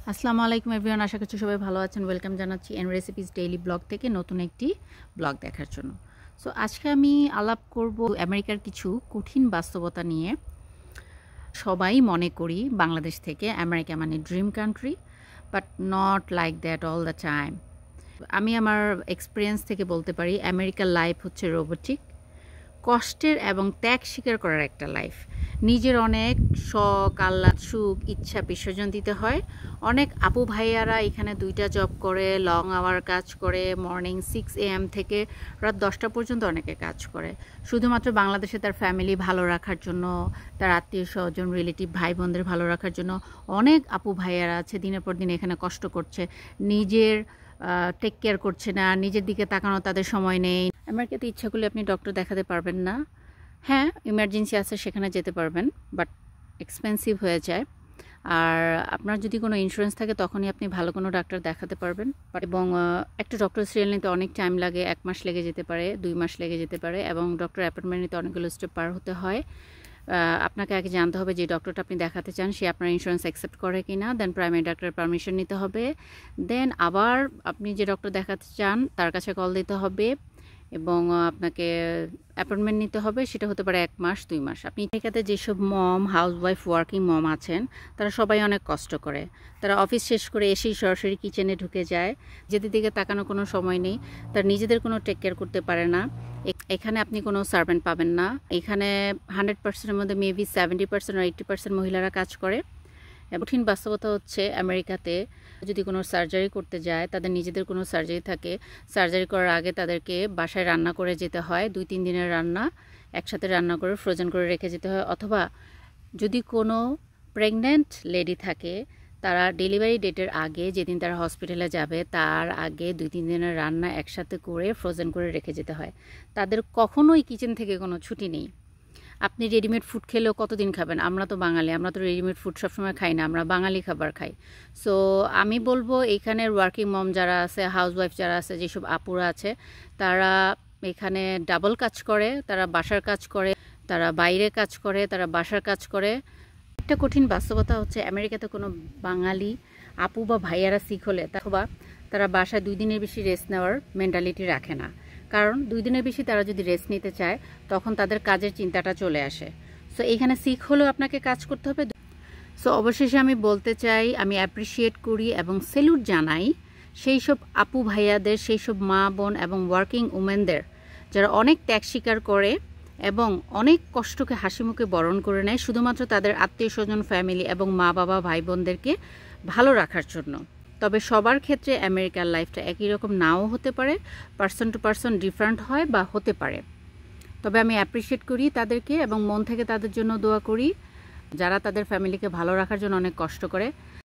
আসসালামু আলাইকুম এভরিওয়ান, আশা করছি সবাই ভালো আছেন। ওয়েলকাম জানাচ্ছি এন রেসিপিস ডেইলি ব্লগ থেকে নতুন একটি ব্লগ দেখার জন্য। সো আজকে আমি আলাপ করব আমেরিকার কিছু কঠিন বাস্তবতা নিয়ে। সবাই মনে করি বাংলাদেশ থেকে আমেরিকা মানে dream country, but not like that all the time. আমি আমার এক্সপিরিয়েন্স থেকে বলতে পারি আমেরিকার লাইফ হচ্ছে রোবোটিক, কষ্টের এবং ত্যাগ স্বীকার করার একটা লাইফ। নিজের অনেক শখ, আহ্লাদ, সুখ, ইচ্ছা বিসর্জন দিতে হয়। অনেক আপু ভাইয়ারা এখানে 2টা জব করে, লং আওয়ার কাজ করে, মর্নিং 6 AM থেকে রাত 10টা পর্যন্ত অনেকে কাজ করে, শুধুমাত্র বাংলাদেশে তার ফ্যামিলি ভালো রাখার জন্য, তার আত্মীয় স্বজন, রিলেটিভ, ভাই বোনদের ভালো রাখার জন্য। অনেক আপু ভাইয়ারা আছে দিনের পর দিন এখানে কষ্ট করছে, নিজের টেক কেয়ার করছে না, নিজের দিকে তাকানো তাদের সময় নেই। আমেরিকাতে ইচ্ছা করলে আপনি ডক্টর দেখাতে পারবেন না। হ্যাঁ, ইমার্জেন্সি আছে, সেখানে যেতে পারবেন, বাট এক্সপেন্সিভ হয়ে যায়। আর আপনার যদি কোনো ইন্স্যুরেন্স থাকে তখনই আপনি ভালো কোনো ডাক্তার দেখাতে পারবেন। এবং একটা ডক্টর সিরিয়াল নিতে অনেক টাইম লাগে, 1 মাস লেগে যেতে পারে, 2 মাস লেগে যেতে পারে, এবং ডক্টর অ্যাপয়েন্টমেন্ট নিতে অনেকগুলো স্টেপ পার হতে হয়। আপনাকে আগে জানতে হবে যে ডক্টরটা আপনি দেখাতে চান সে আপনার ইন্স্যুরেন্স অ্যাকসেপ্ট করে কি না, দেন প্রাইমারি ডাক্তারের পারমিশন নিতে হবে, দেন আবার আপনি যে ডক্টর দেখাতে চান তার কাছে কল দিতে হবে এবং আপনাকে অ্যাপয়েন্টমেন্ট নিতে হবে। সেটা হতে পারে 1 মাস, 2 মাস। আপনি এখানে যেসব মম, হাউসওয়াইফ, ওয়ার্কিং মম আছেন তারা সবাই অনেক কষ্ট করে। তারা অফিস শেষ করে এসেই সরাসরি কিচেনে ঢুকে যায়, নিজেদের দিকে তাকানোর কোনো সময় নেই, তার নিজেদের কোনো টেক কেয়ার করতে পারে না। এখানে আপনি কোনো সার্ভেন্ট পাবেন না। এখানে 100%-এর মধ্যে মেবি 70% আর 80% মহিলারা কাজ করে। কঠিন বাস্তবতা হচ্ছে আমেরিকাতে যদি কোনো সার্জারি করতে যায়, তাদের নিজেদের কোনো সার্জারি থাকে, সার্জারি করার আগে তাদেরকে বাসায় রান্না করে যেতে হয়। 2-3 দিনের রান্না একসাথে রান্না করে ফ্রোজেন করে রেখে যেতে হয়। অথবা যদি কোনো প্রেগন্যান্ট লেডি থাকে, তারা ডেলিভারি ডেটের আগে, যেদিন তারা হসপিটালে যাবে তার আগে 2-3 দিনের রান্না একসাথে করে ফ্রোজেন করে রেখে যেতে হয়। তাদের কখনোই কিচেন থেকে কোনো ছুটি নেই। আপনি রেডিমেড ফুড খেলেও কতদিন খাবেন? আমরা তো বাঙালি, আমরা তো রেডিমেড ফুড সবসময় খাই না, আমরা বাঙালি খাবার খাই। সো আমি বলবো এইখানের ওয়ার্কিং মম যারা আছে, হাউসওয়াইফ যারা আছে, যেসব আপুরা আছে, তারা এখানে ডাবল কাজ করে, তারা বাসার কাজ করে, তারা বাইরে কাজ করে, তারা বাসার কাজ করে। একটা কঠিন বাস্তবতা হচ্ছে আমেরিকাতে কোনো বাঙালি আপু বা ভাইয়ারা সিক হলে অথবা তারা বাসায় 2 দিনের বেশি রেস্ট নেওয়ার মেন্টালিটি রাখে না। কারণ 2 দিনের বেশি তারা যদি রেস্ট নিতে চায় তখন তাদের কাজের চিন্তাটা চলে আসে। সো এইখানে সিক হলেও আপনাকে কাজ করতে হবে। সো অবশেষে আমি বলতে চাই, আমি অ্যাপ্রিসিয়েট করি এবং স্যালুট জানাই সেই সব আপু ভাইয়াদের, সেই সব মা বোন এবং ওয়ার্কিং উমেনদের যারা অনেক ত্যাগ স্বীকার করে এবং অনেক কষ্টকে হাসি মুখে বরণ করে নেয় শুধুমাত্র তাদের আত্মীয় স্বজন, ফ্যামিলি এবং মা বাবা, ভাই বোনদেরকে ভালো রাখার জন্য। তবে সবার ক্ষেত্রে আমেরিকার লাইফটা একই রকম নাও হতে পারে, পার্সন টু পার্সন ডিফারেন্ট হয় বা হতে পারে। তবে আমি অ্যাপ্রিসিয়েট করি তাদেরকে এবং মন থেকে তাদের জন্য দোয়া করি যারা তাদের ফ্যামিলিকে ভালো রাখার জন্য অনেক কষ্ট করে।